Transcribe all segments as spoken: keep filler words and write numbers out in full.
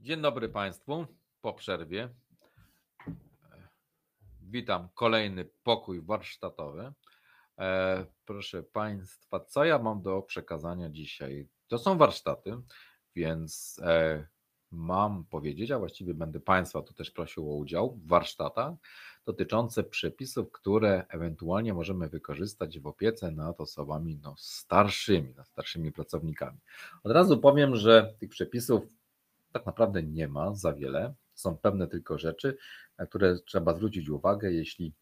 Dzień dobry Państwu. Po przerwie witam kolejny pokój warsztatowy. E, proszę Państwa, co ja mam do przekazania dzisiaj? To są warsztaty, więc e, mam powiedzieć, a właściwie będę Państwa tu też prosił o udział w warsztatach dotyczące przepisów, które ewentualnie możemy wykorzystać w opiece nad osobami no, starszymi, nad starszymi pracownikami. Od razu powiem, że tych przepisów tak naprawdę nie ma za wiele. Są pewne tylko rzeczy, na które trzeba zwrócić uwagę, jeśli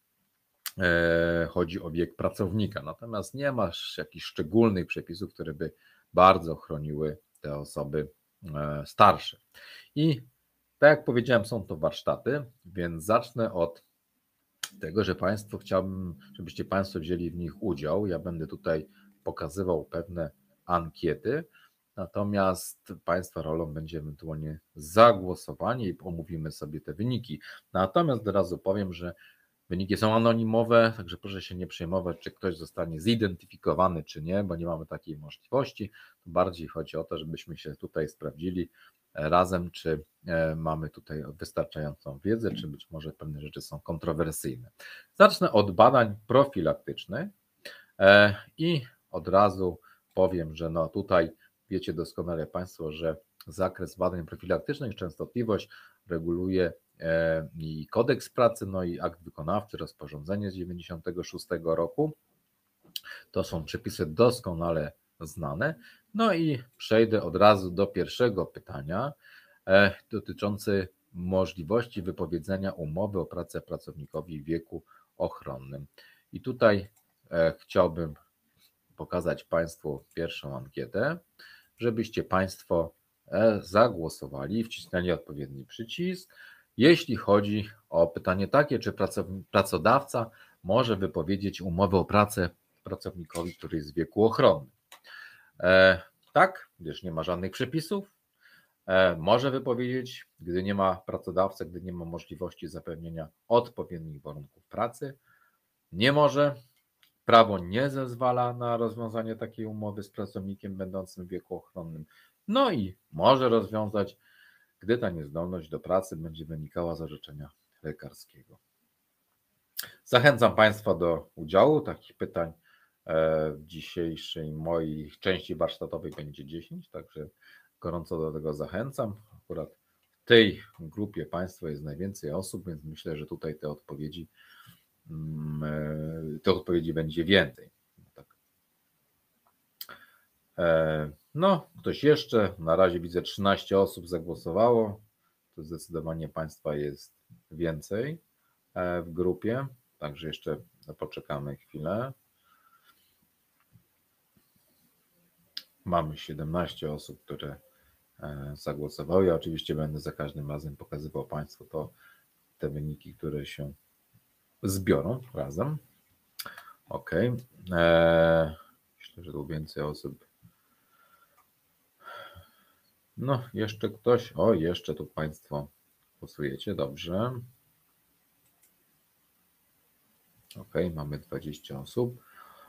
e, chodzi o wiek pracownika. Natomiast nie ma jakichś szczególnych przepisów, które by bardzo chroniły te osoby e, starsze. I tak jak powiedziałem, są to warsztaty, więc zacznę od tego, że Państwo chciałbym, żebyście Państwo wzięli w nich udział. Ja będę tutaj pokazywał pewne ankiety. Natomiast Państwa rolą będzie ewentualnie zagłosowanie i omówimy sobie te wyniki. Natomiast od razu powiem, że wyniki są anonimowe, także proszę się nie przejmować, czy ktoś zostanie zidentyfikowany, czy nie, bo nie mamy takiej możliwości. Bardziej chodzi o to, żebyśmy się tutaj sprawdzili razem, czy mamy tutaj wystarczającą wiedzę, czy być może pewne rzeczy są kontrowersyjne. Zacznę od badań profilaktycznych i od razu powiem, że no tutaj wiecie doskonale Państwo, że zakres badań profilaktycznych, częstotliwość reguluje i kodeks pracy, no i akt wykonawczy, rozporządzenie z dziewięćdziesiątego szóstego roku. To są przepisy doskonale znane. No i przejdę od razu do pierwszego pytania dotyczące możliwości wypowiedzenia umowy o pracę pracownikowi w wieku ochronnym. I tutaj chciałbym pokazać Państwu pierwszą ankietę, żebyście Państwo zagłosowali i wcisnęli odpowiedni przycisk, jeśli chodzi o pytanie takie, czy pracodawca może wypowiedzieć umowę o pracę pracownikowi, który jest w wieku ochronnym. E, tak, gdyż nie ma żadnych przepisów, e, może wypowiedzieć, gdy nie ma pracodawcy, gdy nie ma możliwości zapewnienia odpowiednich warunków pracy. Nie może. Prawo nie zezwala na rozwiązanie takiej umowy z pracownikiem będącym w wieku ochronnym. No i może rozwiązać, gdy ta niezdolność do pracy będzie wynikała z orzeczenia lekarskiego. Zachęcam Państwa do udziału. Takich pytań w dzisiejszej mojej części warsztatowej będzie dziesięć, także gorąco do tego zachęcam. Akurat w tej grupie Państwa jest najwięcej osób, więc myślę, że tutaj te odpowiedzi tych odpowiedzi będzie więcej. No, ktoś jeszcze, na razie widzę trzynaście osób zagłosowało, to zdecydowanie Państwa jest więcej w grupie, także jeszcze poczekamy chwilę. Mamy siedemnaście osób, które zagłosowały. Ja oczywiście będę za każdym razem pokazywał Państwu to, te wyniki, które się zbiorą razem. Ok. Eee, myślę, że tu więcej osób. No, jeszcze ktoś. O, jeszcze tu Państwo głosujecie. Dobrze. Ok, mamy dwadzieścia osób.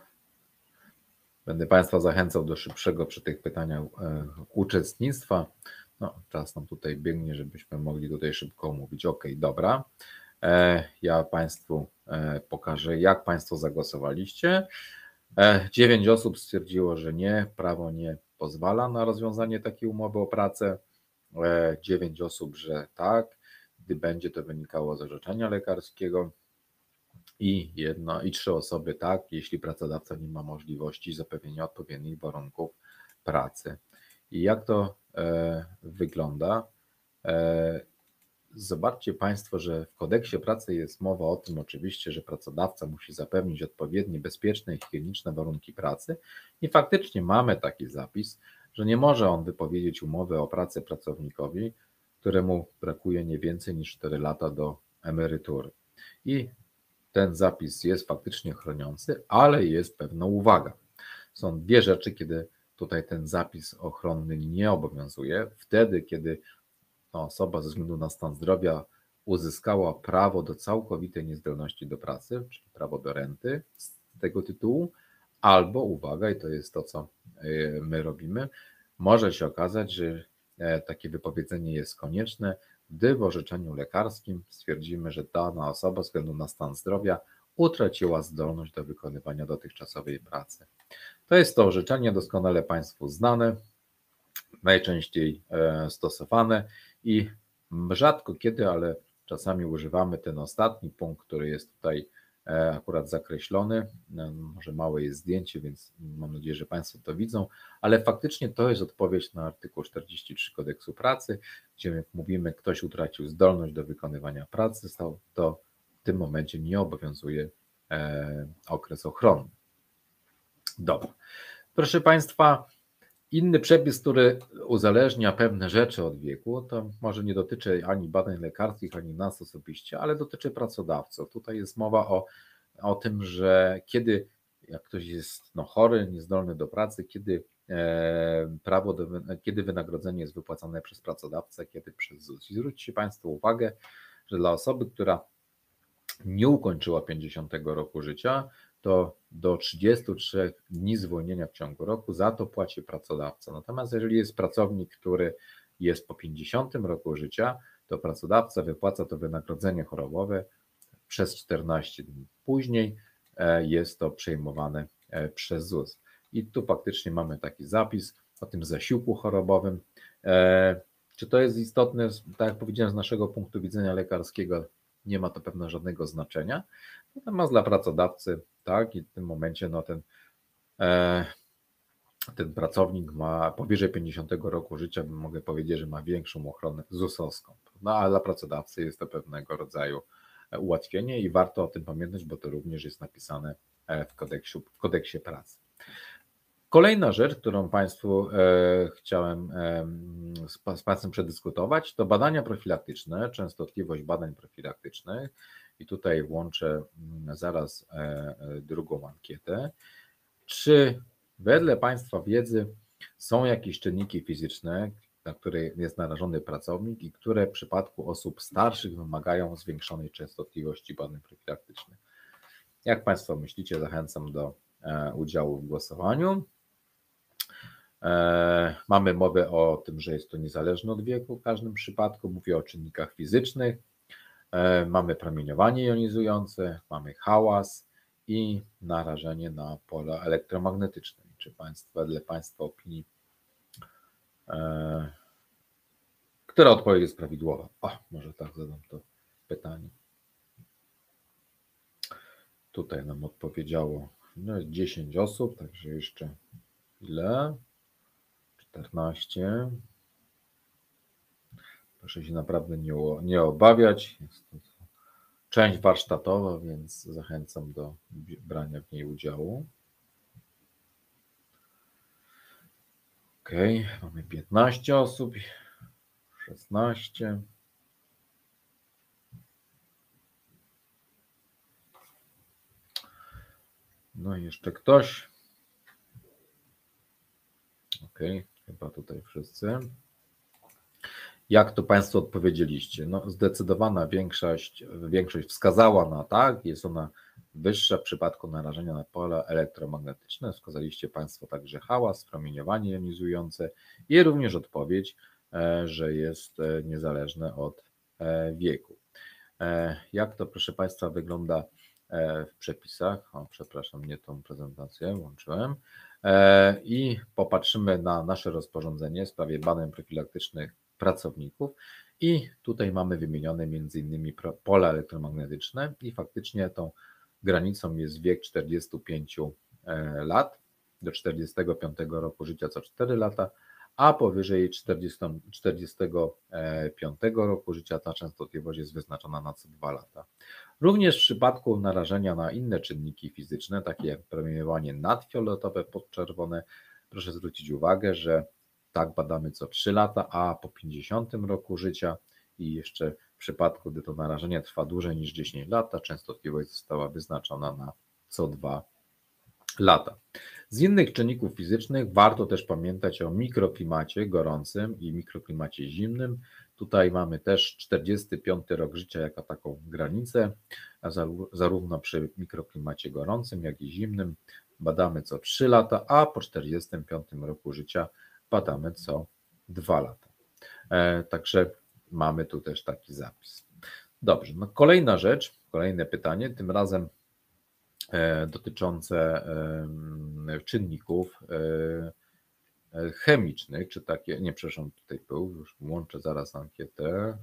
Będę Państwa zachęcał do szybszego przy tych pytaniach e, uczestnictwa. No, czas nam tutaj biegnie, żebyśmy mogli tutaj szybko omówić. Ok, dobra. Ja Państwu pokażę, jak Państwo zagłosowaliście. dziewięć osób stwierdziło, że nie, prawo nie pozwala na rozwiązanie takiej umowy o pracę. dziewięć osób, że tak, gdy będzie to wynikało z orzeczenia lekarskiego. I jedno, i trzy osoby tak, jeśli pracodawca nie ma możliwości zapewnienia odpowiednich warunków pracy. I jak to wygląda? Zobaczcie Państwo, że w kodeksie pracy jest mowa o tym oczywiście, że pracodawca musi zapewnić odpowiednie, bezpieczne i higieniczne warunki pracy i faktycznie mamy taki zapis, że nie może on wypowiedzieć umowy o pracę pracownikowi, któremu brakuje nie więcej niż cztery lata do emerytury. I ten zapis jest faktycznie chroniący, ale jest pewna uwaga. Są dwie rzeczy, kiedy tutaj ten zapis ochronny nie obowiązuje. Wtedy, kiedy osoba ze względu na stan zdrowia uzyskała prawo do całkowitej niezdolności do pracy, czyli prawo do renty z tego tytułu, albo, uwaga, i to jest to, co my robimy, może się okazać, że takie wypowiedzenie jest konieczne, gdy w orzeczeniu lekarskim stwierdzimy, że dana osoba ze względu na stan zdrowia utraciła zdolność do wykonywania dotychczasowej pracy. To jest to orzeczenie doskonale Państwu znane, najczęściej stosowane i rzadko kiedy, ale czasami używamy ten ostatni punkt, który jest tutaj akurat zakreślony. Może małe jest zdjęcie, więc mam nadzieję, że Państwo to widzą, ale faktycznie to jest odpowiedź na artykuł czterdzieści trzy Kodeksu Pracy, gdzie mówimy, ktoś utracił zdolność do wykonywania pracy, to w tym momencie nie obowiązuje okres ochronny. Dobra. Proszę Państwa, inny przepis, który uzależnia pewne rzeczy od wieku, to może nie dotyczy ani badań lekarskich, ani nas osobiście, ale dotyczy pracodawców. Tutaj jest mowa o, o tym, że kiedy jak ktoś jest no, chory, niezdolny do pracy, kiedy e, prawo do, kiedy wynagrodzenie jest wypłacane przez pracodawcę, kiedy przez ZUS. I zwróćcie Państwo uwagę, że dla osoby, która nie ukończyła pięćdziesiątego roku życia, to do trzydziestu trzech dni zwolnienia w ciągu roku za to płaci pracodawca. Natomiast jeżeli jest pracownik, który jest po pięćdziesiątym roku życia, to pracodawca wypłaca to wynagrodzenie chorobowe przez czternaście dni. Później jest to przejmowane przez ZUS. I tu faktycznie mamy taki zapis o tym zasiłku chorobowym. Czy to jest istotne? Tak jak powiedziałem, z naszego punktu widzenia lekarskiego nie ma to pewno żadnego znaczenia. Natomiast dla pracodawcy, tak, i w tym momencie no ten, e, ten pracownik ma powyżej pięćdziesiątego roku życia, mogę powiedzieć, że ma większą ochronę zusowską. No a dla pracodawcy jest to pewnego rodzaju ułatwienie i warto o tym pamiętać, bo to również jest napisane w kodeksie, w kodeksie pracy. Kolejna rzecz, którą Państwu e, chciałem e, z, z Państwem przedyskutować, to badania profilaktyczne, częstotliwość badań profilaktycznych i tutaj włączę zaraz e, drugą ankietę. Czy wedle Państwa wiedzy są jakieś czynniki fizyczne, na które jest narażony pracownik i które w przypadku osób starszych wymagają zwiększonej częstotliwości badań profilaktycznych? Jak Państwo myślicie, zachęcam do e, udziału w głosowaniu. Mamy mowę o tym, że jest to niezależne od wieku w każdym przypadku. Mówię o czynnikach fizycznych. Mamy promieniowanie jonizujące, mamy hałas i narażenie na pola elektromagnetyczne. Czy Państwo, wedle Państwa opinii, która odpowiedź jest prawidłowa? O, może tak zadam to pytanie. Tutaj nam odpowiedziało no, dziesięć osób, także jeszcze ile? czternaście. Proszę się naprawdę nie, nie obawiać. Jest to część warsztatowa, więc zachęcam do brania w niej udziału. Ok, mamy piętnaście osób, szesnaście. No i jeszcze ktoś. Ok, chyba tutaj wszyscy. Jak to Państwo odpowiedzieliście? No, zdecydowana większość, większość wskazała na tak, jest ona wyższa w przypadku narażenia na pola elektromagnetyczne. Wskazaliście Państwo także hałas, promieniowanie jonizujące i również odpowiedź, że jest niezależne od wieku. Jak to, proszę Państwa, wygląda w przepisach? O, przepraszam, nie tą prezentację włączyłem. I popatrzymy na nasze rozporządzenie w sprawie badań profilaktycznych pracowników i tutaj mamy wymienione między innymi pola elektromagnetyczne i faktycznie tą granicą jest wiek czterdziestu pięciu lat, do czterdziestego piątego roku życia co cztery lata, a powyżej czterdziestego piątego roku życia ta częstotliwość jest wyznaczona na co dwa lata. Również w przypadku narażenia na inne czynniki fizyczne, takie jak promieniowanie nadfioletowe, podczerwone, proszę zwrócić uwagę, że tak badamy co trzy lata, a po pięćdziesiątym roku życia i jeszcze w przypadku, gdy to narażenie trwa dłużej niż dziesięć lat, ta częstotliwość została wyznaczona na co dwa lata. Z innych czynników fizycznych warto też pamiętać o mikroklimacie gorącym i mikroklimacie zimnym. Tutaj mamy też czterdziesty piąty rok życia jako taką granicę, a zarówno przy mikroklimacie gorącym, jak i zimnym badamy co trzy lata, a po czterdziestym piątym roku życia badamy co dwa lata. Także mamy tu też taki zapis. Dobrze, no kolejna rzecz, kolejne pytanie, tym razem dotyczące czynników chemicznych, czy takie, nie przepraszam, tutaj był, już włączę zaraz ankietę.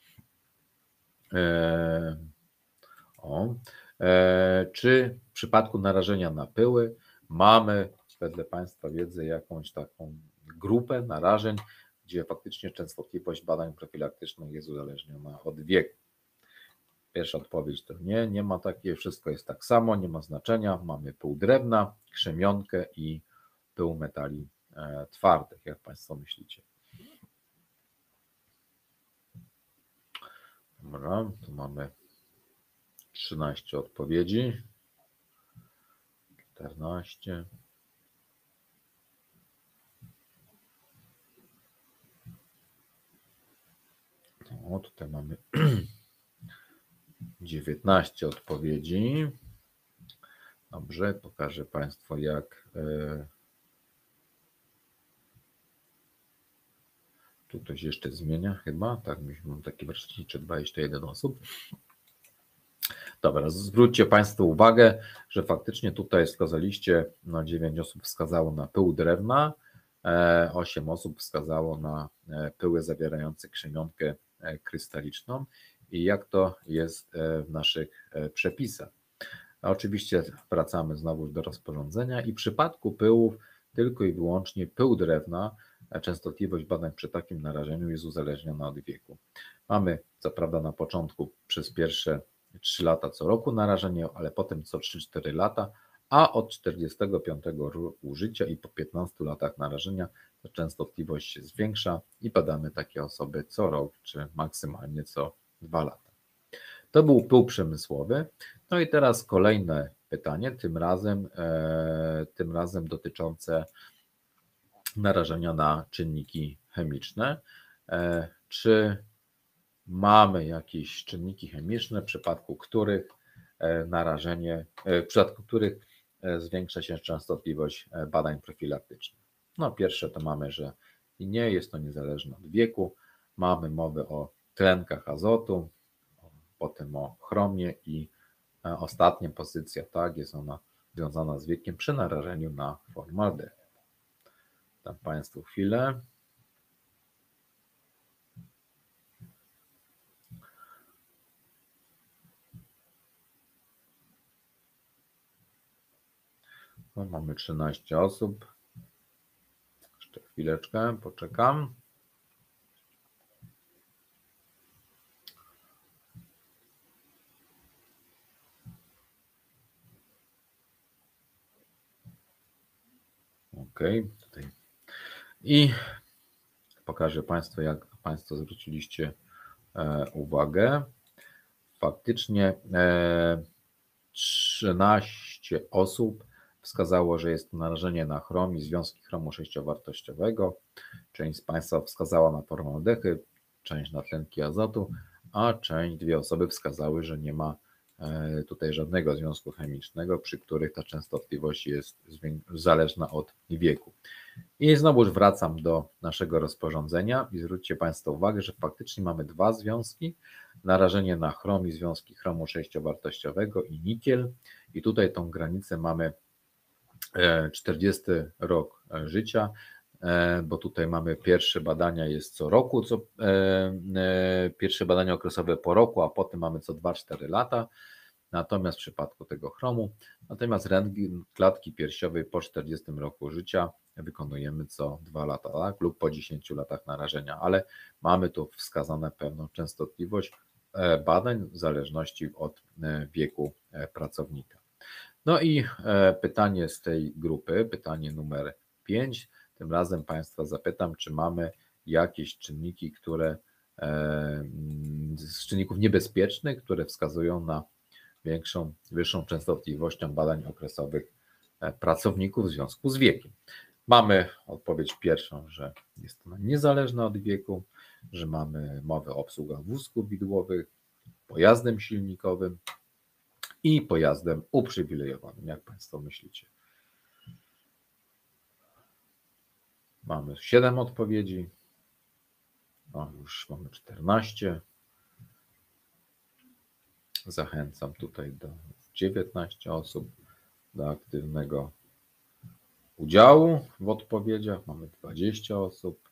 O, czy w przypadku narażenia na pyły mamy wedle Państwa wiedzy jakąś taką grupę narażeń, gdzie faktycznie częstotliwość badań profilaktycznych jest uzależniona od wieku? Pierwsza odpowiedź to nie, nie ma takiej, wszystko jest tak samo, nie ma znaczenia. Mamy pył drewna, krzemionkę i pył metali twardych, jak Państwo myślicie? Dobra, tu mamy trzynaście odpowiedzi, czternaście. O, tutaj mamy dziewiętnaście odpowiedzi. Dobrze, pokażę Państwu, jak tu ktoś jeszcze zmienia chyba, tak, mam takie wreszcie dwadzieścia jeden osób. Dobra, zwróćcie Państwo uwagę, że faktycznie tutaj wskazaliście, no dziewięć osób wskazało na pył drewna, osiem osób wskazało na pyły zawierające krzemionkę krystaliczną i jak to jest w naszych przepisach. A oczywiście wracamy znowu do rozporządzenia i w przypadku pyłów tylko i wyłącznie pył drewna, częstotliwość badań przy takim narażeniu jest uzależniona od wieku. Mamy co prawda na początku przez pierwsze trzy lata co roku narażenie, ale potem co trzy cztery lata, a od czterdziestego piątego roku życia i po piętnastu latach narażenia ta częstotliwość się zwiększa i badamy takie osoby co rok, czy maksymalnie co dwa lata. To był pył przemysłowy. No i teraz kolejne pytanie, tym razem, e, tym razem dotyczące narażenia na czynniki chemiczne. E, czy mamy jakieś czynniki chemiczne, w przypadku których narażenie, w przypadku których zwiększa się częstotliwość badań profilaktycznych? No pierwsze to mamy, że nie jest to niezależne od wieku. Mamy mowę o tlenkach azotu, potem o chromie i ostatnia pozycja, tak, jest ona związana z wiekiem przy narażeniu na formaldehyd. Dam Państwu chwilę. No, mamy trzynaście osób. Jeszcze chwileczkę, poczekam. Ok, tutaj. I pokażę Państwu, jak Państwo zwróciliście uwagę. Faktycznie trzynaście osób wskazało, że jest to narażenie na chrom i związki chromu sześciowartościowego. Część z Państwa wskazała na formaldehyd, część na tlenki azotu, a część, dwie osoby wskazały, że nie ma tutaj żadnego związku chemicznego, przy których ta częstotliwość jest zależna od wieku. I znowu wracam do naszego rozporządzenia i zwróćcie Państwo uwagę, że faktycznie mamy dwa związki, narażenie na chrom i związki chromu sześciowartościowego i nikiel i tutaj tą granicę mamy czterdziesty rok życia, bo tutaj mamy pierwsze badania jest co roku, co, pierwsze badania okresowe po roku, a potem mamy co dwa cztery lata, natomiast w przypadku tego chromu, natomiast rentgen klatki piersiowej po czterdziestym roku życia wykonujemy co dwa lata, tak? Lub po dziesięciu latach narażenia, ale mamy tu wskazane pewną częstotliwość badań w zależności od wieku pracownika. No i pytanie z tej grupy, pytanie numer pięć. Tym razem Państwa zapytam, czy mamy jakieś czynniki, które z czynników niebezpiecznych, które wskazują na większą, wyższą częstotliwością badań okresowych pracowników w związku z wiekiem. Mamy odpowiedź pierwszą, że jest ona niezależna od wieku, że mamy mowę o obsługach wózków widłowych, pojazdem silnikowym i pojazdem uprzywilejowanym. Jak Państwo myślicie? Mamy siedem odpowiedzi. O, już mamy czternaście. Zachęcam tutaj do dziewiętnaście osób do aktywnego udziału w odpowiedziach. Mamy dwadzieścia osób.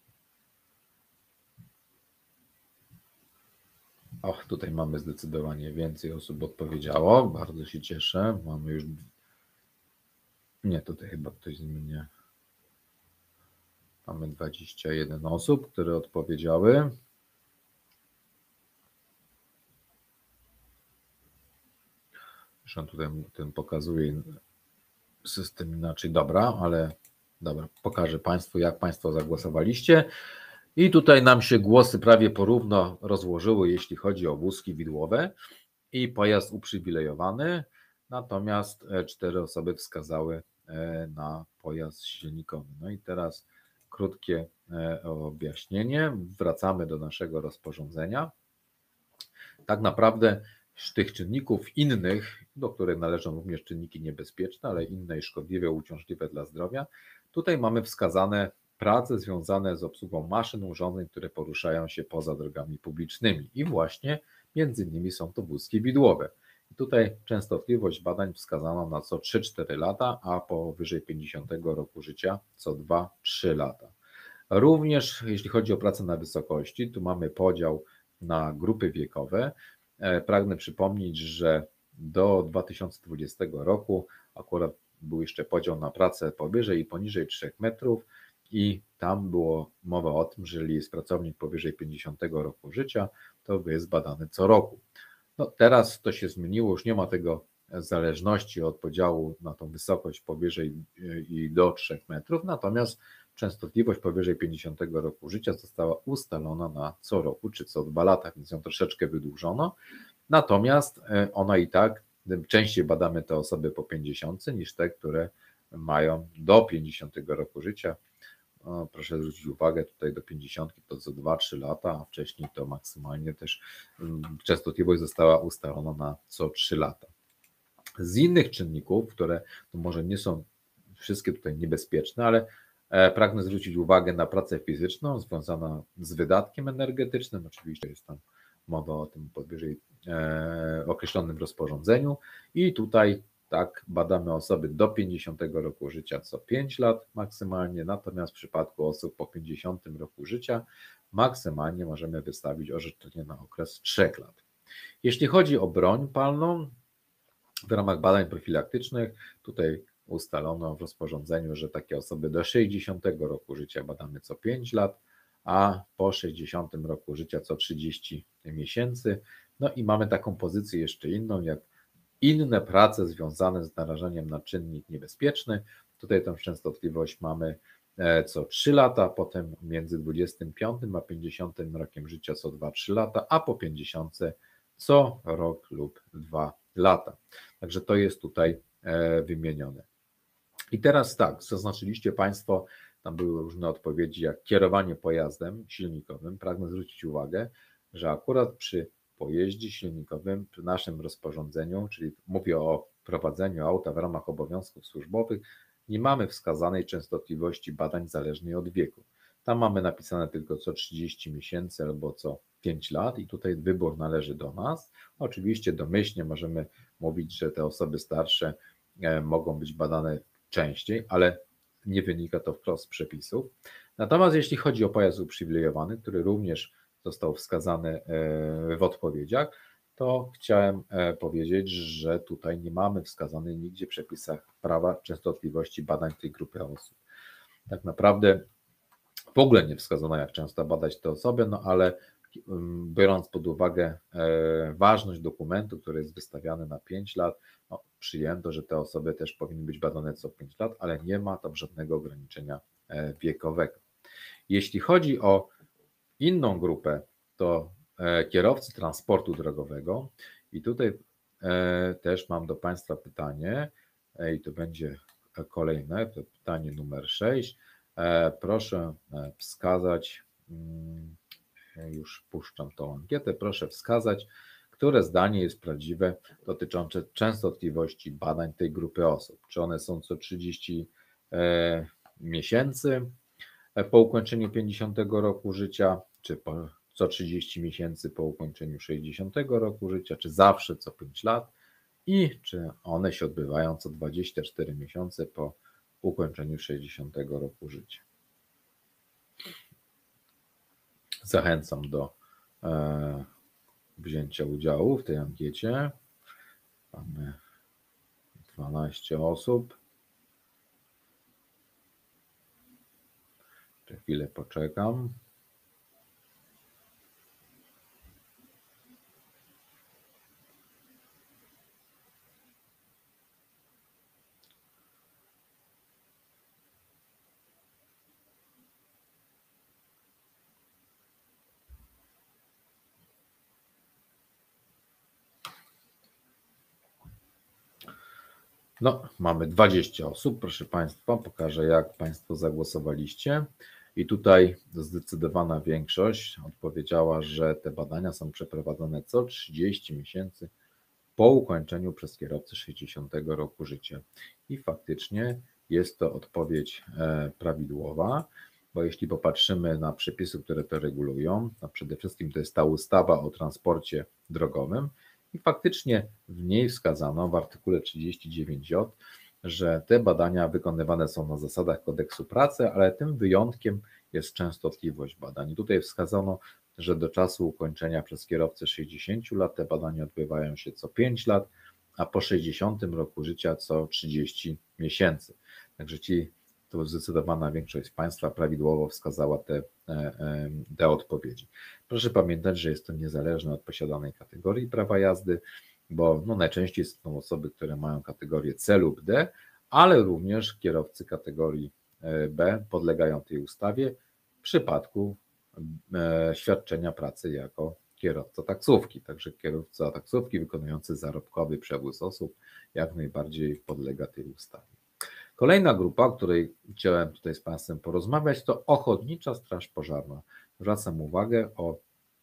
Och, tutaj mamy zdecydowanie więcej osób odpowiedziało. Bardzo się cieszę. Mamy już... Nie, tutaj chyba ktoś zmienia. Mamy dwadzieścia jeden osób, które odpowiedziały. Zresztą tutaj ten pokazuje system inaczej. Dobra, ale dobra, pokażę Państwu, jak Państwo zagłosowaliście. I tutaj nam się głosy prawie porówno rozłożyły, jeśli chodzi o wózki widłowe i pojazd uprzywilejowany. Natomiast cztery osoby wskazały na pojazd silnikowy. No i teraz krótkie objaśnienie. Wracamy do naszego rozporządzenia. Tak naprawdę z tych czynników innych, do których należą również czynniki niebezpieczne, ale inne i szkodliwe, uciążliwe dla zdrowia, tutaj mamy wskazane prace związane z obsługą maszyn, urządzeń, które poruszają się poza drogami publicznymi. I właśnie między innymi są to wózki widłowe. I tutaj częstotliwość badań wskazano na co trzy cztery lata, a powyżej pięćdziesiątego roku życia co dwa trzy lata. Również jeśli chodzi o pracę na wysokości, tu mamy podział na grupy wiekowe. Pragnę przypomnieć, że do dwa tysiące dwudziestego roku akurat był jeszcze podział na pracę powyżej i poniżej trzech metrów i tam było mowa o tym, że jeżeli jest pracownik powyżej pięćdziesiątego roku życia, to jest badany co roku. No teraz to się zmieniło, już nie ma tego zależności od podziału na tą wysokość powyżej i do trzech metrów, natomiast częstotliwość powyżej pięćdziesiątego roku życia została ustalona na co roku czy co dwa lata, więc ją troszeczkę wydłużono. Natomiast ona i tak, częściej badamy te osoby po pięćdziesiątce niż te, które mają do pięćdziesiątego roku życia. No, proszę zwrócić uwagę, tutaj do pięćdziesiątki to co dwa trzy lata, a wcześniej to maksymalnie też częstotliwość została ustalona na co trzy lata. Z innych czynników, które no może nie są wszystkie tutaj niebezpieczne, ale pragnę zwrócić uwagę na pracę fizyczną związaną z wydatkiem energetycznym. Oczywiście jest tam mowa o tym powyżej e, określonym rozporządzeniu i tutaj tak badamy osoby do pięćdziesiątego roku życia co pięć lat maksymalnie, natomiast w przypadku osób po pięćdziesiątym roku życia maksymalnie możemy wystawić orzeczenie na okres trzech lat. Jeśli chodzi o broń palną, w ramach badań profilaktycznych tutaj ustalono w rozporządzeniu, że takie osoby do sześćdziesiątego roku życia badamy co pięć lat, a po sześćdziesiątym roku życia co trzydzieści miesięcy. No i mamy taką pozycję jeszcze inną, jak inne prace związane z narażeniem na czynnik niebezpieczny. Tutaj tą częstotliwość mamy co trzy lata, potem między dwudziestym piątym a pięćdziesiątym rokiem życia co dwa trzy lata, a po pięćdziesiątce co rok lub dwa lata. Także to jest tutaj wymienione. I teraz tak, zaznaczyliście Państwo, tam były różne odpowiedzi, jak kierowanie pojazdem silnikowym. Pragnę zwrócić uwagę, że akurat przy pojeździe silnikowym, przy naszym rozporządzeniu, czyli mówię o prowadzeniu auta w ramach obowiązków służbowych, nie mamy wskazanej częstotliwości badań zależnej od wieku. Tam mamy napisane tylko co trzydzieści miesięcy albo co pięć lat i tutaj wybór należy do nas. Oczywiście domyślnie możemy mówić, że te osoby starsze mogą być badane częściej, ale nie wynika to wprost z przepisów. Natomiast jeśli chodzi o pojazd uprzywilejowany, który również został wskazany w odpowiedziach, to chciałem powiedzieć, że tutaj nie mamy wskazanej nigdzie w przepisach prawa częstotliwości badań tej grupy osób. Tak naprawdę w ogóle nie wskazano, jak często badać te osoby, no ale biorąc pod uwagę ważność dokumentu, który jest wystawiany na pięć lat, no, przyjęto, że te osoby też powinny być badane co pięć lat, ale nie ma tam żadnego ograniczenia wiekowego. Jeśli chodzi o inną grupę, to kierowcy transportu drogowego i tutaj też mam do Państwa pytanie i to będzie kolejne, to pytanie numer sześć. Proszę wskazać, już puszczam tą ankietę, proszę wskazać, które zdanie jest prawdziwe dotyczące częstotliwości badań tej grupy osób. Czy one są co trzydzieści miesięcy po ukończeniu pięćdziesiątego roku życia, czy po, co trzydzieści miesięcy po ukończeniu sześćdziesiątego roku życia, czy zawsze co pięć lat i czy one się odbywają co dwadzieścia cztery miesiące po ukończeniu sześćdziesiątego roku życia. Zachęcam do e, wzięcia udziału w tej ankiecie. Mamy dwanaście osób. Jeszcze chwilę poczekam. No, mamy dwadzieścia osób, proszę Państwa, pokażę jak Państwo zagłosowaliście i tutaj zdecydowana większość odpowiedziała, że te badania są przeprowadzane co trzydzieści miesięcy po ukończeniu przez kierowcę sześćdziesiątego roku życia i faktycznie jest to odpowiedź prawidłowa, bo jeśli popatrzymy na przepisy, które to regulują, to przede wszystkim to jest ta ustawa o transporcie drogowym, i faktycznie w niej wskazano w artykule trzydzieści dziewięć J, że te badania wykonywane są na zasadach kodeksu pracy, ale tym wyjątkiem jest częstotliwość badań. I tutaj wskazano, że do czasu ukończenia przez kierowcę sześćdziesięciu lat te badania odbywają się co pięć lat, a po sześćdziesiątym roku życia co trzydzieści miesięcy. Także ci, to zdecydowana większość z Państwa prawidłowo wskazała te, te odpowiedzi. Proszę pamiętać, że jest to niezależne od posiadanej kategorii prawa jazdy, bo no najczęściej są osoby, które mają kategorię C lub D, ale również kierowcy kategorii B podlegają tej ustawie w przypadku świadczenia pracy jako kierowca taksówki. Także kierowca taksówki wykonujący zarobkowy przewóz osób jak najbardziej podlega tej ustawie. Kolejna grupa, o której chciałem tutaj z Państwem porozmawiać, to Ochotnicza Straż Pożarna. Zwracam uwagę, o,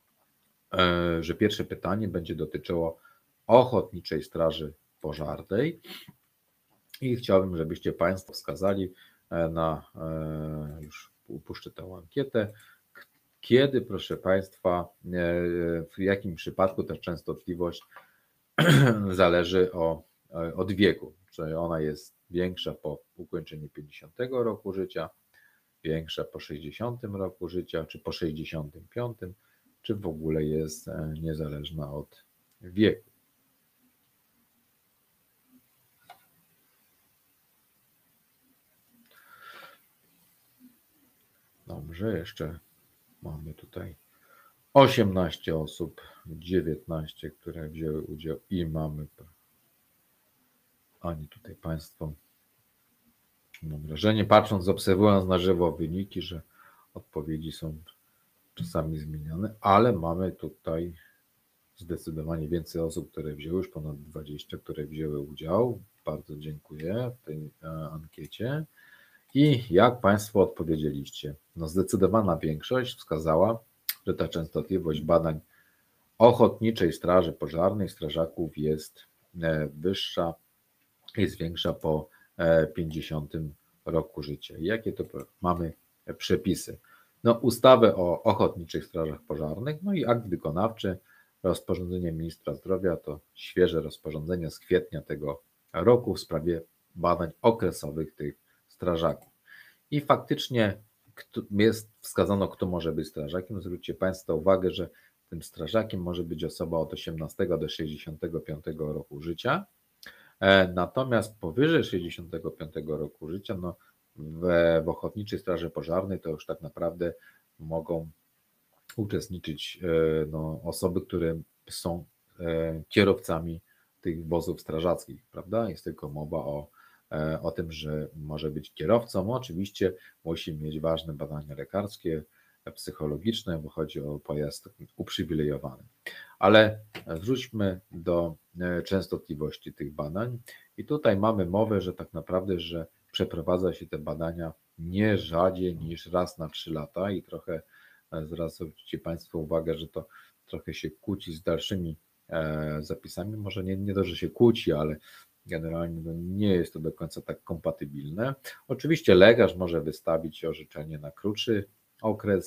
że pierwsze pytanie będzie dotyczyło Ochotniczej Straży Pożarnej i chciałbym, żebyście Państwo wskazali na, już upuszczę tę ankietę, kiedy, proszę Państwa, w jakim przypadku ta częstotliwość zależy o, od wieku, czy ona jest większa po ukończeniu pięćdziesiątego roku życia, większa po sześćdziesiątym roku życia, czy po sześćdziesiątym piątym, czy w ogóle jest niezależna od wieku. Dobrze, jeszcze mamy tutaj osiemnaście osób, dziewiętnaście, które wzięły udział i mamy, ani tutaj Państwo, mam wrażenie, patrząc, obserwując na żywo wyniki, że odpowiedzi są czasami zmieniane, ale mamy tutaj zdecydowanie więcej osób, które wzięły, już ponad dwadzieścia, które wzięły udział. Bardzo dziękuję w tej ankiecie. I jak Państwo odpowiedzieliście? No zdecydowana większość wskazała, że ta częstotliwość badań Ochotniczej Straży Pożarnej, strażaków jest wyższa, jest większa po pięćdziesiątym roku życia. Jakie to mamy przepisy? No ustawę o Ochotniczych Strażach Pożarnych, no i akt wykonawczy, rozporządzenie ministra zdrowia, to świeże rozporządzenie z kwietnia tego roku w sprawie badań okresowych tych strażaków. I faktycznie jest wskazano, kto może być strażakiem. Zwróćcie Państwo uwagę, że tym strażakiem może być osoba od osiemnastego do sześćdziesiątego piątego roku życia. Natomiast powyżej sześćdziesiątego piątego roku życia, no w, w Ochotniczej Straży Pożarnej to już tak naprawdę mogą uczestniczyć no, osoby, które są kierowcami tych wozów strażackich, prawda? Jest tylko mowa o, o tym, że może być kierowcą. Oczywiście musi mieć ważne badania lekarskie, psychologiczne, bo chodzi o pojazd uprzywilejowany. Ale wróćmy do częstotliwości tych badań i tutaj mamy mowę, że tak naprawdę, że przeprowadza się te badania nie rzadziej niż raz na trzy lata i trochę zwróćcie Państwo uwagę, że to trochę się kłóci z dalszymi zapisami, może nie, nie to, że się kłóci, ale generalnie no nie jest to do końca tak kompatybilne. Oczywiście lekarz może wystawić orzeczenie na krótszy okres,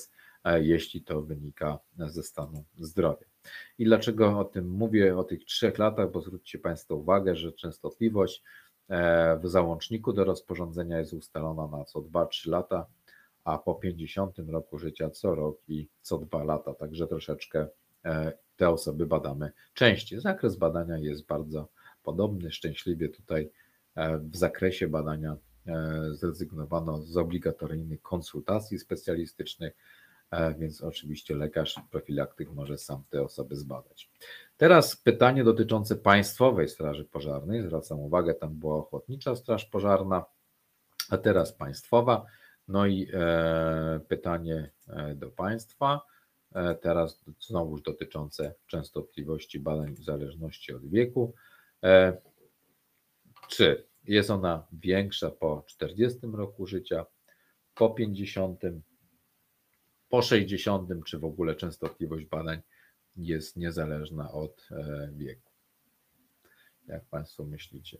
jeśli to wynika ze stanu zdrowia. I dlaczego o tym mówię, o tych trzech latach, bo zwróćcie Państwo uwagę, że częstotliwość w załączniku do rozporządzenia jest ustalona na co dwa trzy lata, a po pięćdziesiątym roku życia co rok i co dwa lata, także troszeczkę te osoby badamy częściej. Zakres badania jest bardzo podobny, szczęśliwie tutaj w zakresie badania zrezygnowano z obligatoryjnych konsultacji specjalistycznych, więc oczywiście lekarz profilaktyk może sam te osoby zbadać. Teraz pytanie dotyczące Państwowej Straży Pożarnej. Zwracam uwagę, tam była Ochotnicza Straż Pożarna, a teraz państwowa. No i e, pytanie do Państwa, e, teraz znowuż dotyczące częstotliwości badań w zależności od wieku. E, czy jest ona większa po czterdziestym roku życia, po pięćdziesiątym, po sześćdziesiątym, czy w ogóle częstotliwość badań jest niezależna od e, wieku? Jak Państwo myślicie?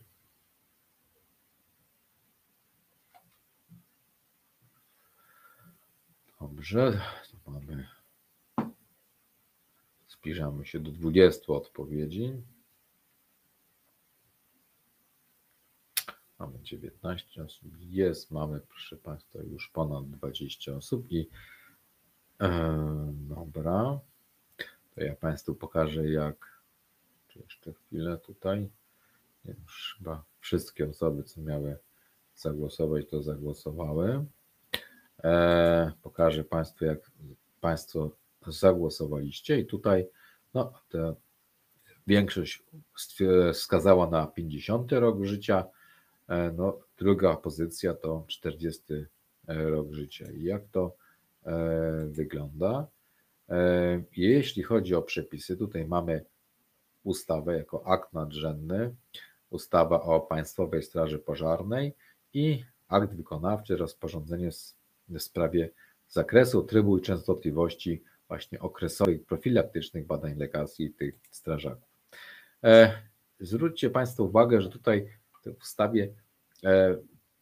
Dobrze, to mamy, zbliżamy się do dwudziestu odpowiedzi. Mamy dziewiętnaście osób, jest, mamy proszę Państwa już ponad dwadzieścia osób i e, dobra, to ja Państwu pokażę jak, czy jeszcze chwilę tutaj, już chyba wszystkie osoby, co miały zagłosować, to zagłosowały. E, pokażę Państwu, jak Państwo zagłosowaliście i tutaj no, ta większość wskazała na pięćdziesiąty rok życia, e, no, druga pozycja to czterdziesty rok życia. I jak to e, wygląda? E, jeśli chodzi o przepisy, tutaj mamy ustawę jako akt nadrzędny, ustawa o Państwowej Straży Pożarnej i akt wykonawczy, rozporządzenie w sprawie zakresu, trybu i częstotliwości właśnie okresowych, profilaktycznych badań lekarskich tych strażaków. E, zwróćcie Państwo uwagę, że tutaj w ustawie e,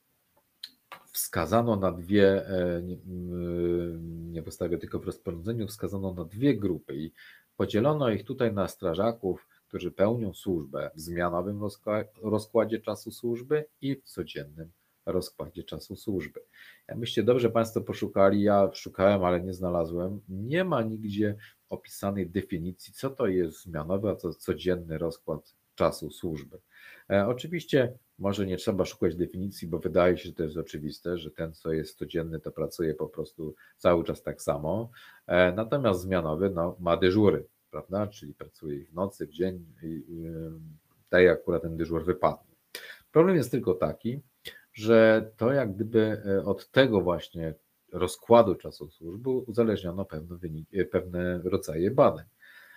wskazano na dwie, e, nie, nie w ustawie, tylko w rozporządzeniu wskazano na dwie grupy i podzielono ich tutaj na strażaków, którzy pełnią służbę w zmianowym rozkładzie czasu służby i w codziennym rozkładzie czasu służby. Jakbyście dobrze Państwo poszukali, ja szukałem, ale nie znalazłem, nie ma nigdzie opisanej definicji, co to jest zmianowy, a co codzienny rozkład czasu służby. E, oczywiście może nie trzeba szukać definicji, bo wydaje się, że to jest oczywiste, że ten, co jest codzienny, to pracuje po prostu cały czas tak samo, e, natomiast zmianowy no, ma dyżury, prawda, czyli pracuje w nocy, w dzień, i, i, tak jak akurat ten dyżur wypadnie. Problem jest tylko taki, że to jak gdyby od tego właśnie rozkładu czasu służby uzależniono pewne, wyniki, pewne rodzaje badań,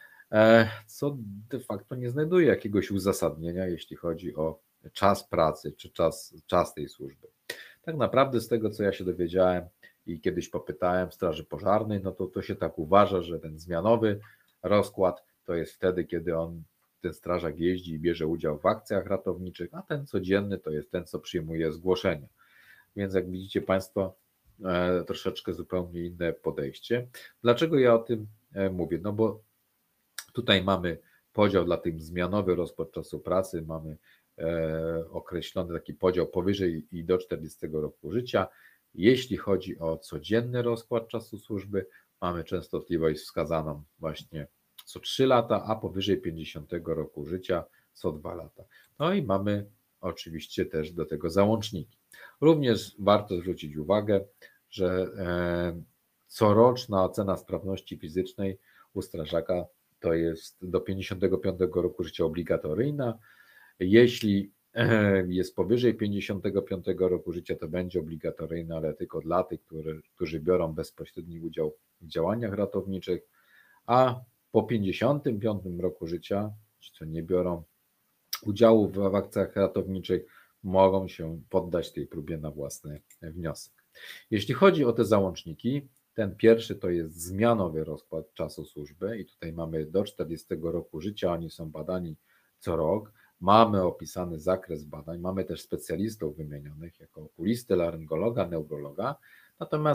co de facto nie znajduje jakiegoś uzasadnienia, jeśli chodzi o czas pracy czy czas, czas tej służby. Tak naprawdę z tego, co ja się dowiedziałem i kiedyś popytałem w Straży Pożarnej, no to to się tak uważa, że ten zmianowy rozkład to jest wtedy, kiedy on ten strażak jeździ i bierze udział w akcjach ratowniczych, a ten codzienny to jest ten, co przyjmuje zgłoszenia. Więc jak widzicie Państwo, e, troszeczkę zupełnie inne podejście. Dlaczego ja o tym e, mówię? No bo tutaj mamy podział dla tych zmianowy rozkład czasu pracy, mamy e, określony taki podział powyżej i do czterdziestego roku życia. Jeśli chodzi o codzienny rozkład czasu służby, mamy częstotliwość wskazaną właśnie co trzy lata, a powyżej pięćdziesiątego roku życia co dwa lata. No i mamy oczywiście też do tego załączniki. Również warto zwrócić uwagę, że coroczna ocena sprawności fizycznej u strażaka to jest do pięćdziesiątego piątego roku życia obligatoryjna. Jeśli jest powyżej pięćdziesiątego piątego roku życia, to będzie obligatoryjna, ale tylko dla tych, którzy, którzy biorą bezpośredni udział w działaniach ratowniczych, a po pięćdziesiątym piątym roku życia, ci co nie biorą udziału w akcjach ratowniczych, mogą się poddać tej próbie na własny wniosek. Jeśli chodzi o te załączniki, ten pierwszy to jest zmianowy rozkład czasu służby i tutaj mamy do czterdziestego roku życia, oni są badani co rok, mamy opisany zakres badań, mamy też specjalistów wymienionych jako okulisty, laryngologa, neurologa, natomiast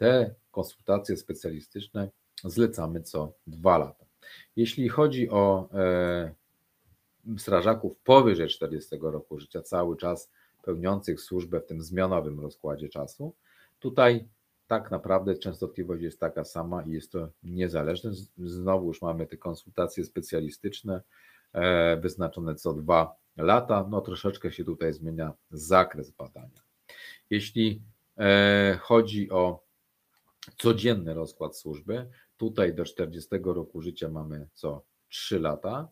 te konsultacje specjalistyczne zlecamy co dwa lata. Jeśli chodzi o e, strażaków powyżej czterdziestego roku życia, cały czas pełniących służbę w tym zmianowym rozkładzie czasu, tutaj tak naprawdę częstotliwość jest taka sama i jest to niezależne. Znowu już mamy te konsultacje specjalistyczne e, wyznaczone co dwa lata, no troszeczkę się tutaj zmienia zakres badania. Jeśli e, chodzi o codzienny rozkład służby, tutaj do czterdziestego roku życia mamy co trzy lata.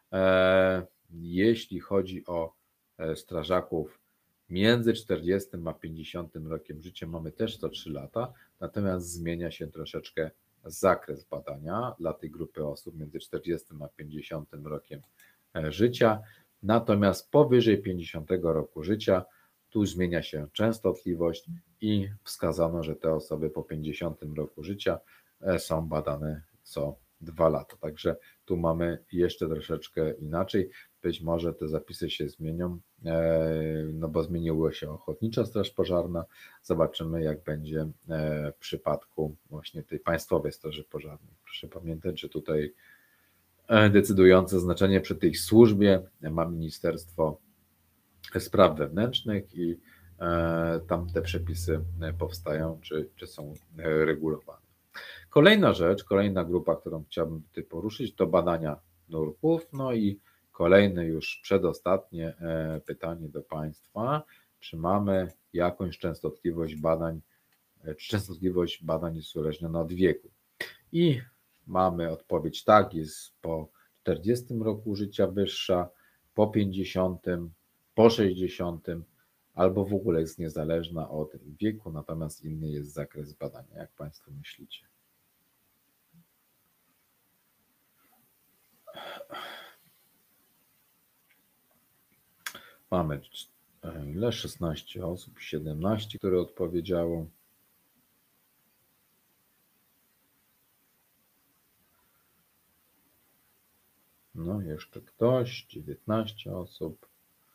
E, jeśli chodzi o e, strażaków między czterdziestym a pięćdziesiątym rokiem życia, mamy też co trzy lata, natomiast zmienia się troszeczkę zakres badania dla tej grupy osób między czterdziestym a pięćdziesiątym rokiem e, życia, natomiast powyżej pięćdziesiątego roku życia tu zmienia się częstotliwość i wskazano, że te osoby po pięćdziesiątym roku życia e, są badane co dwa lata. Także tu mamy jeszcze troszeczkę inaczej. Być może te zapisy się zmienią, e, no bo zmieniła się Ochotnicza Straż Pożarna. Zobaczymy, jak będzie e, w przypadku właśnie tej Państwowej Straży Pożarnej. Proszę pamiętać, że tutaj e, decydujące znaczenie przy tej służbie ma Ministerstwo Spraw Wewnętrznych i e, tam te przepisy powstają, czy, czy są regulowane. Kolejna rzecz, kolejna grupa, którą chciałbym tutaj poruszyć, to badania nurków. No i kolejne już przedostatnie e, pytanie do Państwa, czy mamy jakąś częstotliwość badań, czy częstotliwość badań jest uzależniona od wieku. I mamy odpowiedź tak, jest po czterdziestym roku życia wyższa, po pięćdziesiątym, po sześćdziesiątym, albo w ogóle jest niezależna od wieku, natomiast inny jest zakres badania. Jak Państwo myślicie? Mamy ile? szesnaście osób, siedemnaście, które odpowiedziało. No, jeszcze ktoś, dziewiętnaście osób.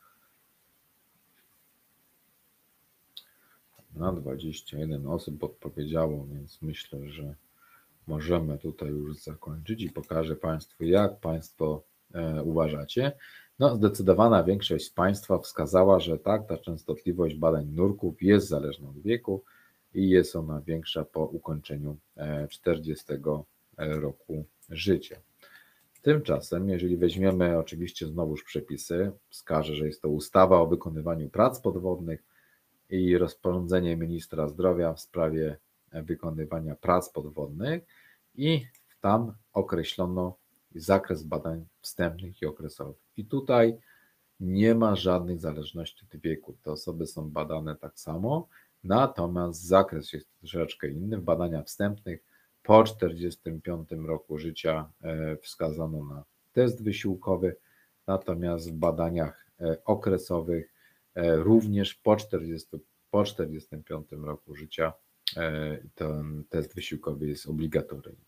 Na dwadzieścia jeden osób odpowiedziało, więc myślę, że możemy tutaj już zakończyć i pokażę Państwu, jak Państwo e, uważacie. No, zdecydowana większość z Państwa wskazała, że tak, ta częstotliwość badań nurków jest zależna od wieku i jest ona większa po ukończeniu e, czterdziestego roku życia. Tymczasem, jeżeli weźmiemy oczywiście znowuż przepisy, wskażę, że jest to ustawa o wykonywaniu prac podwodnych i rozporządzenie ministra zdrowia w sprawie wykonywania prac podwodnych i tam określono zakres badań wstępnych i okresowych. I tutaj nie ma żadnej zależności od wieku. Te osoby są badane tak samo, natomiast zakres jest troszeczkę inny. W badaniach wstępnych po czterdziestym piątym roku życia wskazano na test wysiłkowy, natomiast w badaniach okresowych również po czterdziestym, po czterdziestym piątym roku życia ten test wysiłkowy jest obligatoryjny.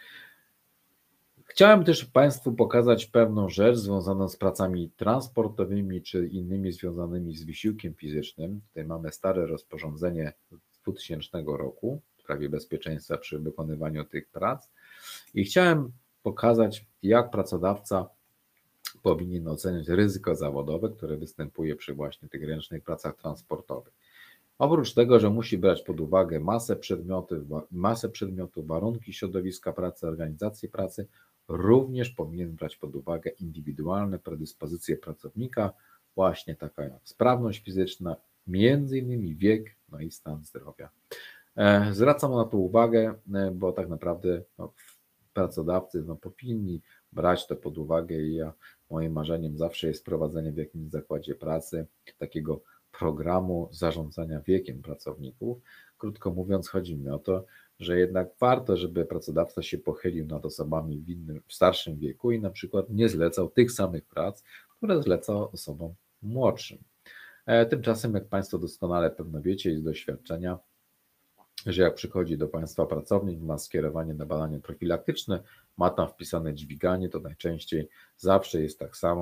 Chciałem też Państwu pokazać pewną rzecz związaną z pracami transportowymi czy innymi związanymi z wysiłkiem fizycznym. Tutaj mamy stare rozporządzenie z dwutysięcznego roku w sprawie bezpieczeństwa przy wykonywaniu tych prac i chciałem pokazać, jak pracodawca powinien oceniać ryzyko zawodowe, które występuje przy właśnie tych ręcznych pracach transportowych. Oprócz tego, że musi brać pod uwagę masę przedmiotów, masę przedmiotów, warunki środowiska pracy, organizację pracy, również powinien brać pod uwagę indywidualne predyspozycje pracownika, właśnie taka jak sprawność fizyczna, między innymi wiek, no i stan zdrowia. Zwracam na to uwagę, bo tak naprawdę no, pracodawcy no, powinni brać to pod uwagę i ja, moim marzeniem zawsze jest prowadzenie w jakimś zakładzie pracy takiego programu zarządzania wiekiem pracowników. Krótko mówiąc, chodzi mi o to, że jednak warto, żeby pracodawca się pochylił nad osobami w innym, w starszym wieku i na przykład nie zlecał tych samych prac, które zleca osobom młodszym. Tymczasem, jak Państwo doskonale pewno wiecie i z doświadczenia, że jak przychodzi do Państwa pracownik, ma skierowanie na badanie profilaktyczne, ma tam wpisane dźwiganie, to najczęściej zawsze jest tak samo,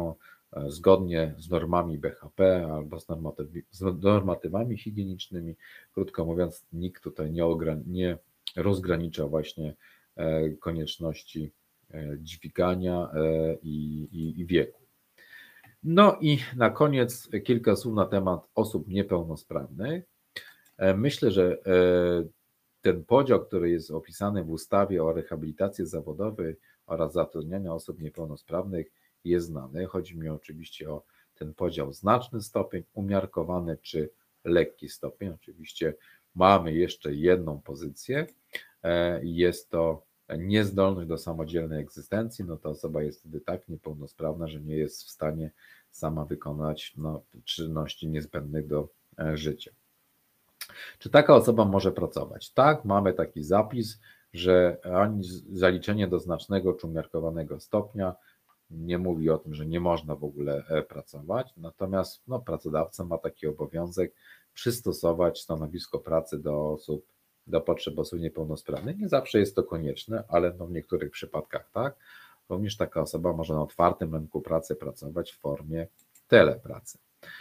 zgodnie z normami B H P albo z, normatywi, z normatywami higienicznymi. Krótko mówiąc, nikt tutaj nie, ogra- nie rozgranicza właśnie konieczności dźwigania i, i, i wieku. No i na koniec kilka słów na temat osób niepełnosprawnych. Myślę, że ten podział, który jest opisany w ustawie o rehabilitacji zawodowej oraz zatrudnianiu osób niepełnosprawnych, jest znany. Chodzi mi oczywiście o ten podział znaczny stopień, umiarkowany czy lekki stopień. Oczywiście mamy jeszcze jedną pozycję. Jest to niezdolność do samodzielnej egzystencji. No ta osoba jest wtedy tak niepełnosprawna, że nie jest w stanie sama wykonać no, czynności niezbędnych do życia. Czy taka osoba może pracować? Tak, mamy taki zapis, że ani zaliczenie do znacznego czy umiarkowanego stopnia nie mówi o tym, że nie można w ogóle pracować, natomiast no, pracodawca ma taki obowiązek przystosować stanowisko pracy do osób, do potrzeb osób niepełnosprawnych. Nie zawsze jest to konieczne, ale no, w niektórych przypadkach tak. Również taka osoba może na otwartym rynku pracy pracować w formie telepracy.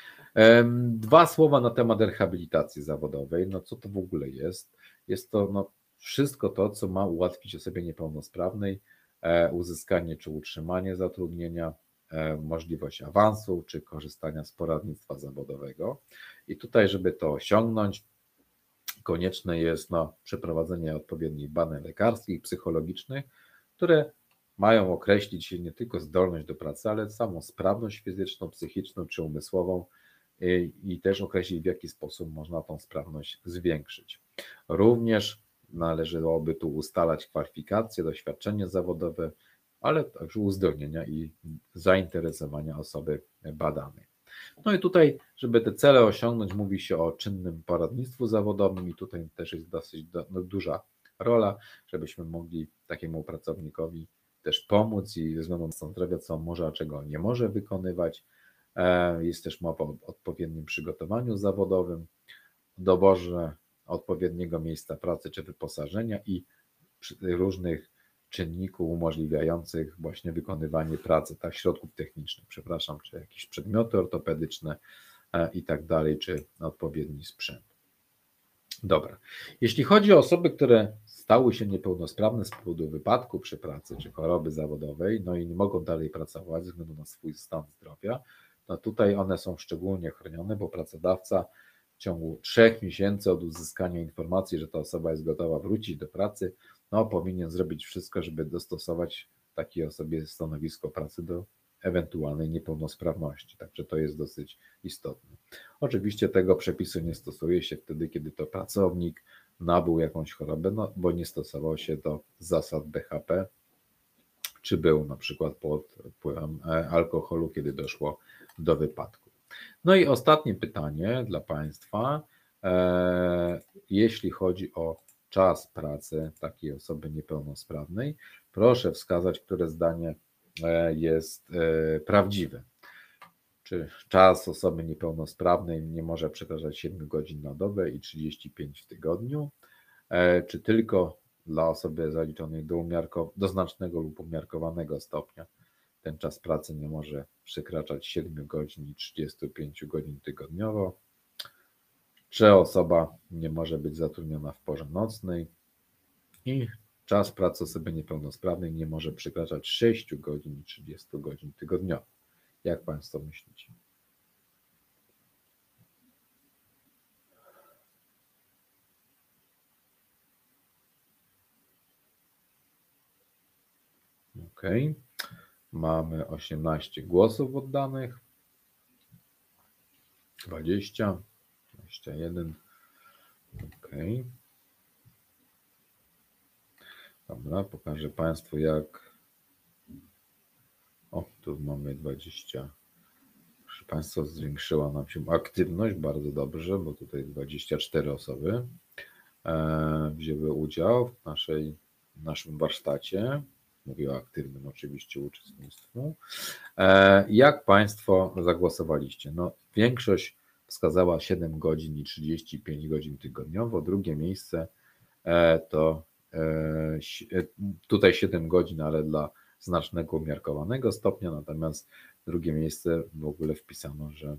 Dwa słowa na temat rehabilitacji zawodowej. No co to w ogóle jest? Jest to no, wszystko to, co ma ułatwić osobie niepełnosprawnej uzyskanie czy utrzymanie zatrudnienia, możliwość awansu czy korzystania z poradnictwa zawodowego. I tutaj, żeby to osiągnąć, konieczne jest no, przeprowadzenie odpowiednich badań lekarskich i psychologicznych, które mają określić nie tylko zdolność do pracy, ale samą sprawność fizyczną, psychiczną czy umysłową i, i też określić, w jaki sposób można tą sprawność zwiększyć. Również należałoby tu ustalać kwalifikacje, doświadczenie zawodowe, ale także uzdolnienia i zainteresowania osoby badanej. No i tutaj, żeby te cele osiągnąć, mówi się o czynnym poradnictwu zawodowym i tutaj też jest dosyć do, no, duża rola, żebyśmy mogli takiemu pracownikowi też pomóc i ze względu na stan zdrowia, co może, a czego nie może wykonywać. Jest też mowa o odpowiednim przygotowaniu zawodowym, doborze odpowiedniego miejsca pracy czy wyposażenia i różnych czynników umożliwiających właśnie wykonywanie pracy, tak, środków technicznych, przepraszam, czy jakieś przedmioty ortopedyczne i tak dalej, czy odpowiedni sprzęt. Dobra. Jeśli chodzi o osoby, które stały się niepełnosprawne z powodu wypadku przy pracy czy choroby zawodowej, no i nie mogą dalej pracować ze względu na swój stan zdrowia, no tutaj one są szczególnie chronione, bo pracodawca w ciągu trzech miesięcy od uzyskania informacji, że ta osoba jest gotowa wrócić do pracy, no powinien zrobić wszystko, żeby dostosować takiej osobie stanowisko pracy do ewentualnej niepełnosprawności. Także to jest dosyć istotne. Oczywiście tego przepisu nie stosuje się wtedy, kiedy to pracownik nabył jakąś chorobę, no, bo nie stosował się do zasad B H P, czy był na przykład pod wpływem alkoholu, kiedy doszło do wypadku. No i ostatnie pytanie dla Państwa. Jeśli chodzi o czas pracy takiej osoby niepełnosprawnej, proszę wskazać, które zdanie jest prawdziwe. Czy czas osoby niepełnosprawnej nie może przekraczać siedem godzin na dobę i trzydzieści pięć w tygodniu? Czy tylko dla osoby zaliczonej do, umiarko- do znacznego lub umiarkowanego stopnia ten czas pracy nie może przekraczać siedem godzin i trzydzieści pięć godzin tygodniowo? Czy osoba nie może być zatrudniona w porze nocnej i czas pracy osoby niepełnosprawnej nie może przekraczać sześć godzin i trzydzieści godzin tygodniowo? Jak Państwo myślicie? Ok. Mamy osiemnaście głosów oddanych. dwadzieścia, dwadzieścia jeden. Ok. Dobra, pokażę Państwu jak. O, tu mamy dwadzieścia. Proszę Państwa, zwiększyła nam się aktywność, bardzo dobrze, bo tutaj dwadzieścia cztery osoby e, wzięły udział w naszej, w naszym warsztacie. Mówię o aktywnym oczywiście uczestnictwu. E, jak Państwo zagłosowaliście? No, większość wskazała siedem godzin i trzydzieści pięć godzin tygodniowo. Drugie miejsce e, to e, tutaj siedem godzin, ale dla znacznego umiarkowanego stopnia, natomiast drugie miejsce w ogóle wpisano, że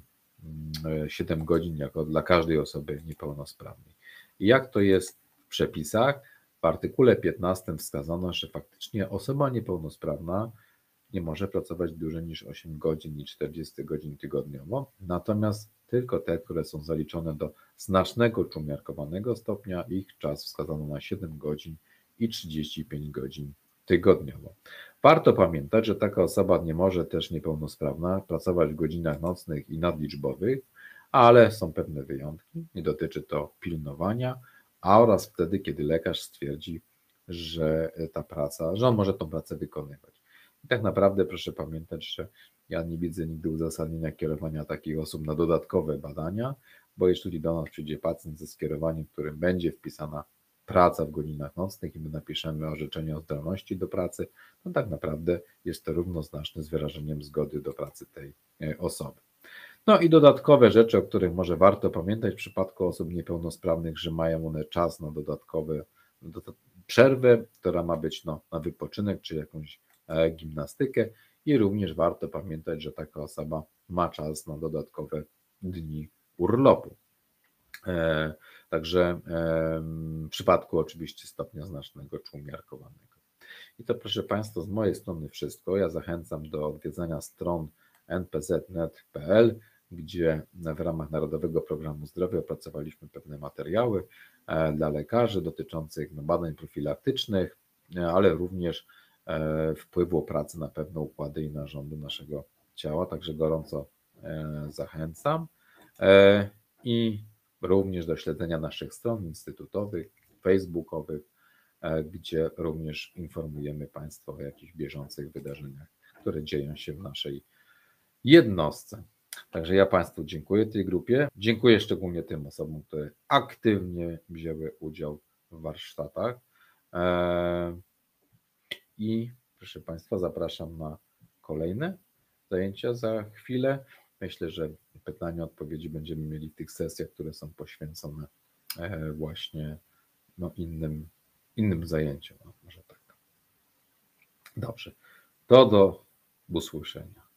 siedem godzin jako dla każdej osoby niepełnosprawnej. I jak to jest w przepisach? W artykule piętnastym wskazano, że faktycznie osoba niepełnosprawna nie może pracować dłużej niż osiem godzin i czterdzieści godzin tygodniowo, natomiast tylko te, które są zaliczone do znacznego czy umiarkowanego stopnia, ich czas wskazano na siedem godzin i trzydzieści pięć godzin tygodniowo. Warto pamiętać, że taka osoba nie może też niepełnosprawna pracować w godzinach nocnych i nadliczbowych, ale są pewne wyjątki. Nie dotyczy to pilnowania, a oraz wtedy, kiedy lekarz stwierdzi, że ta praca, że on może tą pracę wykonywać. I tak naprawdę proszę pamiętać, że ja nie widzę nigdy uzasadnienia kierowania takich osób na dodatkowe badania, bo jeśli do nas przyjdzie pacjent ze skierowaniem, w którym będzie wpisana praca w godzinach nocnych i my napiszemy orzeczenie o zdolności do pracy, no tak naprawdę jest to równoznaczne z wyrażeniem zgody do pracy tej osoby. No i dodatkowe rzeczy, o których może warto pamiętać w przypadku osób niepełnosprawnych, że mają one czas na dodatkowe do, przerwę, która ma być no, na wypoczynek czy jakąś e, gimnastykę i również warto pamiętać, że taka osoba ma czas na dodatkowe dni urlopu. E, także e, w przypadku oczywiście stopnia znacznego czy umiarkowanego. I to proszę Państwa z mojej strony wszystko. Ja zachęcam do odwiedzania stron en pe zet kropka net kropka pe el, gdzie w ramach Narodowego Programu Zdrowia opracowaliśmy pewne materiały e, dla lekarzy dotyczących no, badań profilaktycznych, e, ale również e, wpływu pracy na pewne układy i narządy naszego ciała, także gorąco e, zachęcam. E, I również do śledzenia naszych stron instytutowych, facebookowych, gdzie również informujemy Państwa o jakichś bieżących wydarzeniach, które dzieją się w naszej jednostce. Także ja Państwu dziękuję tej grupie. Dziękuję szczególnie tym osobom, które aktywnie wzięły udział w warsztatach. I proszę Państwa, zapraszam na kolejne zajęcia za chwilę. Myślę, że pytania, odpowiedzi będziemy mieli w tych sesjach, które są poświęcone właśnie no, innym, innym zajęciom. Może tak. Dobrze. To do usłyszenia.